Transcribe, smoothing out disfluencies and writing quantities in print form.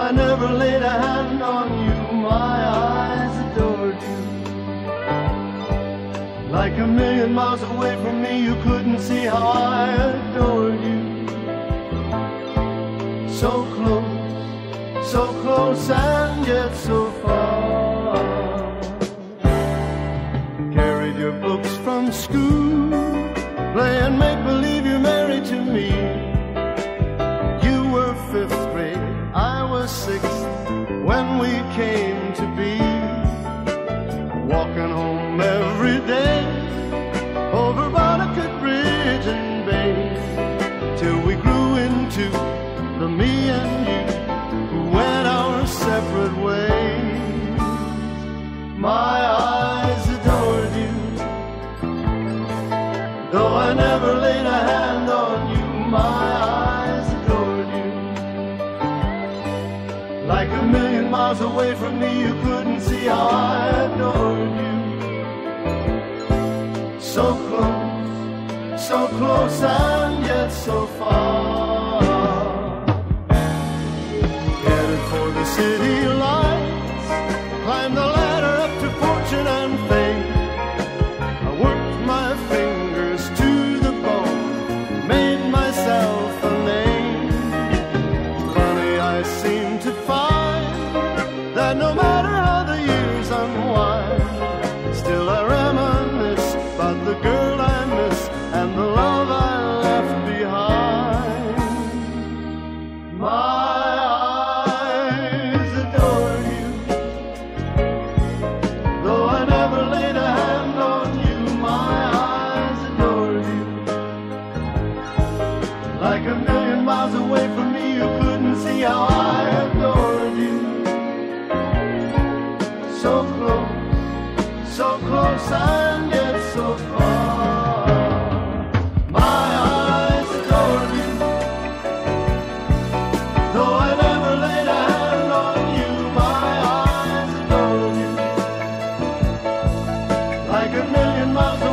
I never laid a hand on you, my eyes adored you. Like a million miles away from me, you couldn't see how I adored you. So close and yet so far. Carried your books from school, playing make-believe you're married to me. You were 5th grade, I was 6th, when we came to be. Walking home every day over Bonnicut Bridge and Bay, till we grew into the me and you who went our separate ways. My eyes adored you, though I never laid a hand on you. My eyes adored you. Like a million miles away from me, you couldn't see how I adored you. So close and yet so far. Headed for the city lights, climbed the ladder up to fortune and fame. I worked my fingers to the bone, made myself a name. Funny, I seem to find that no matter how the years unwind, still I reminisce about the girl I miss and the love I left behind. My eyes adore you, though I never laid a hand on you. My eyes adore you. Like a million miles away from me, you couldn't see how I adored you. So close and yet so far. My eyes adored you, though I never laid a hand on you. My eyes adored you. Like a million miles